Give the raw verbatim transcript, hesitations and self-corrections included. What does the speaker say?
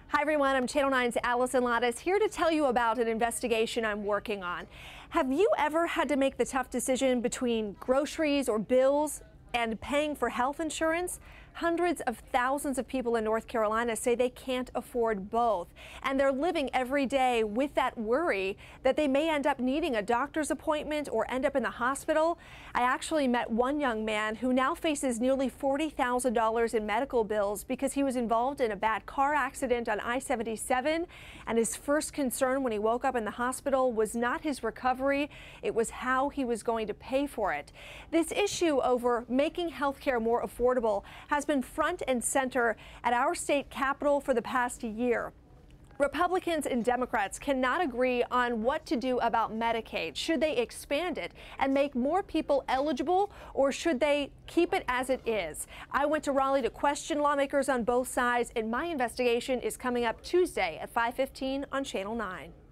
Hi everyone, I'm Channel nine's Allison Lattis here to tell you about an investigation I'm working on. Have you ever had to make the tough decision between groceries or bills and paying for health insurance? Hundreds of thousands of people in North Carolina say they can't afford both, and they're living every day with that worry that they may end up needing a doctor's appointment or end up in the hospital. I actually met one young man who now faces nearly forty thousand dollars in medical bills because he was involved in a bad car accident on I seventy-seven, and his first concern when he woke up in the hospital was not his recovery, it was how he was going to pay for it. This issue over making health care more affordable has been front and center at our state capitol for the past year. Republicans and Democrats cannot agree on what to do about Medicaid. Should they expand it and make more people eligible, or should they keep it as it is? I went to Raleigh to question lawmakers on both sides, and my investigation is coming up Tuesday at five fifteen on Channel nine.